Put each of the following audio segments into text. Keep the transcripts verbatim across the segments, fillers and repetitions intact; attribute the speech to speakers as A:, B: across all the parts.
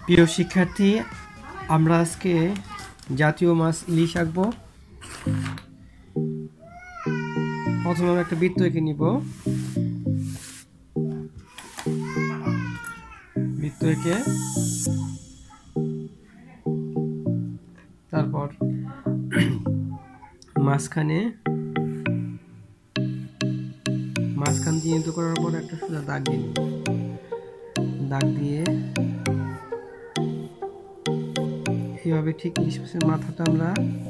A: প্রিয় শিক্ষার্থী, আমরা আজকে জাতীয় মাছ ইলিশ আঁকবো। প্রথমে আমরা একটা বৃত্ত এঁকে নিব। বৃত্ত এঁকে তারপর মাঝখানে মাঝখান চিহ্নিত করার পর একটা সোজা দাগ দিয়ে নিব। দাগ দিয়ে এইভাবে ঠিক ইলিশ মাছের মাথাটা আমরা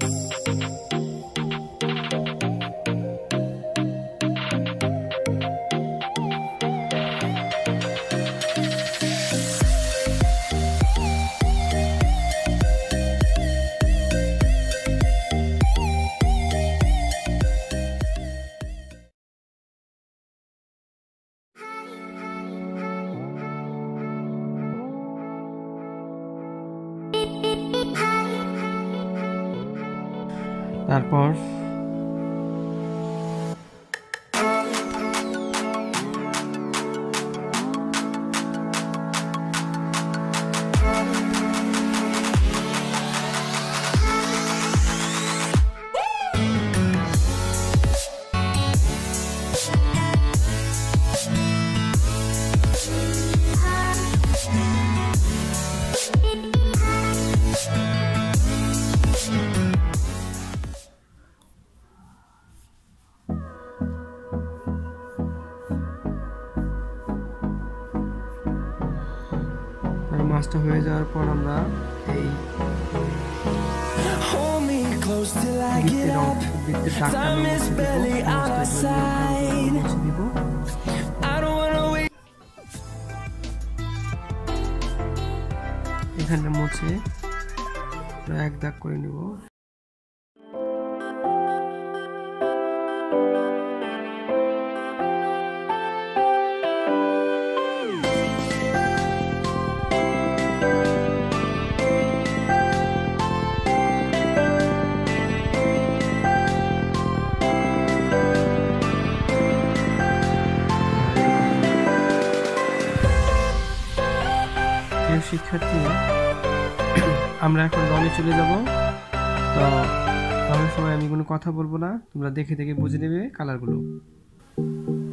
A: তারপর মাছটা হয়ে যাওয়ার পর আমরা এই বৃত্তের দাগটা মুছে দিব। এখানে মুছে এক দাগ করে নিব। শিক্ষার্থী, আমরা এখন রঙে চলে যাব। তো রঙের সময় আমি কোনো কথা বলবো না, তোমরা দেখে দেখে বুঝে নেবে কালারগুলো।